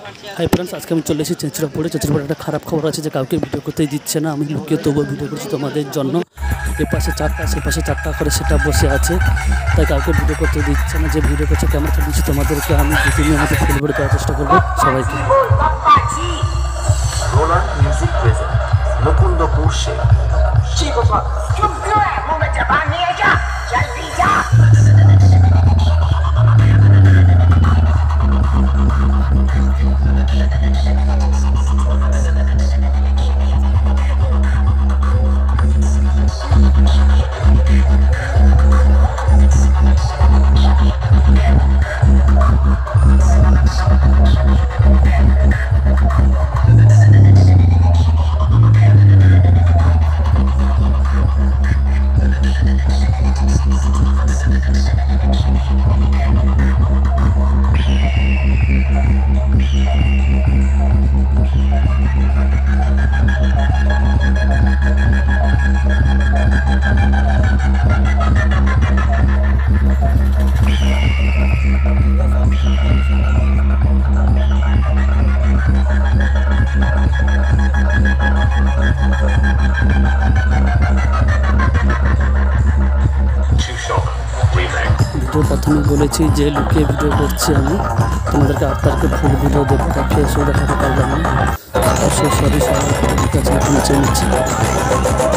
Hi friends, আজকে আমি চলে এসেছি চেঁচড়াপুরে। চেঁচড়াপুরে একটা খারাপ খবর আছে যে কাউকে ভিডিও করতেই দিচ্ছে না। আমি লুকিয়ে তবুও ভিডিও করছি তোমাদের জন্য। এ পাশে 4টা, সে পাশে 4টা করে সেটা বসে আছে, তাই কাউকে ভিডিও করতে দিচ্ছে না। যে ভিডিও করছে ক্যামেরা দিচ্ছি তোমাদেরকে আমি 2-3 মিনিটের ডেলিভারি দেওয়ার চেষ্টা করবো সবাইকে। প্রথমে বলেছি যে লুকিয়ে ভিডিও করছি আমি, তোমাদেরকে আপনাকে ফুল ভিডিও দেবো, তাকে এসে দেখাতে পারলাম না। সরি, সবার কাছে ক্ষমা চেয়ে নিচ্ছি।